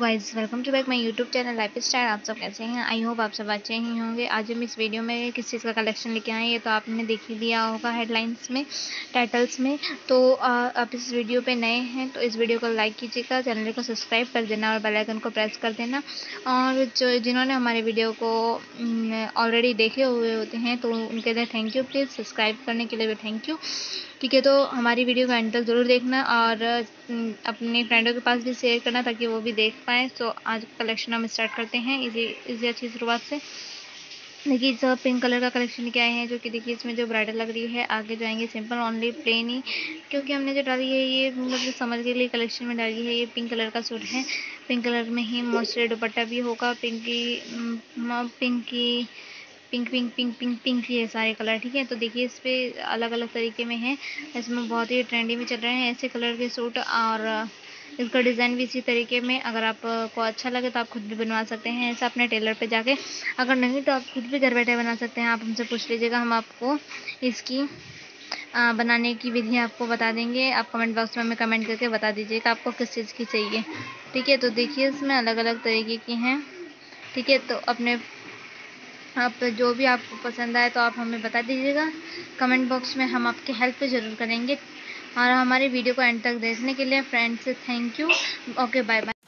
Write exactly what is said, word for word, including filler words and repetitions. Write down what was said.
Guys, welcome to back my YouTube channel lifestyle. आप सब कैसे हैं? आई होप आप सब अच्छे ही होंगे। आज हम इस वीडियो में किस चीज़ का कलेक्शन लेके आए हैं ये तो आपने देख ही लिया होगा हेडलाइंस में, टाइटल्स में। तो आ, आप इस वीडियो पे नए हैं तो इस वीडियो को लाइक कीजिएगा, चैनल को सब्सक्राइब कर देना और बेल आइकन को प्रेस कर देना। और जो जिन्होंने हमारे वीडियो को ऑलरेडी देखे हुए होते हैं तो उनके लिए थैंक यू। प्लीज़ सब्सक्राइब करने के लिए भी थैंक यू। ठीक है, तो हमारी वीडियो को एंड तक ज़रूर देखना और अपने फ्रेंडों के पास भी शेयर करना ताकि वो भी देख पाएँ। तो आज कलेक्शन हम स्टार्ट करते हैं इसी इसी अच्छी शुरुआत से। देखिए, सब पिंक कलर का कलेक्शन लेके आए हैं जो कि देखिए इसमें जो ब्राइडल लग रही है। आगे जाएंगे सिंपल ऑनली प्लेन ही, क्योंकि हमने जो डाली है ये मतलब समर के लिए कलेक्शन में डाली है। ये पिंक कलर का सूट है, पिंक कलर में ही मोस्टली दुपट्टा भी होगा। Pinky pinky pink pink pink pink pink ही है सारे कलर। ठीक है, तो देखिए इस पे अलग अलग तरीके में है। इसमें बहुत ही ट्रेंडी में चल रहे हैं ऐसे कलर के सूट और इसका डिज़ाइन भी इसी तरीके में। अगर आपको अच्छा लगे तो आप खुद भी बनवा सकते हैं ऐसा अपने टेलर पे जाके। अगर नहीं तो आप खुद भी घर बैठे बना सकते हैं। आप हमसे पूछ लीजिएगा, हम आपको इसकी आ, बनाने की विधि आपको बता देंगे। आप कमेंट बॉक्स में हमें कमेंट करके बता दीजिएगा आपको किस चीज़ की चाहिए। ठीक है, तो देखिए इसमें अलग अलग तरीके की हैं। ठीक है, तो अपने आप जो भी आपको पसंद आए तो आप हमें बता दीजिएगा कमेंट बॉक्स में, हम आपकी हेल्प ज़रूर करेंगे। और हमारी वीडियो को एंड तक देखने के लिए friends thank you. Okay, bye bye.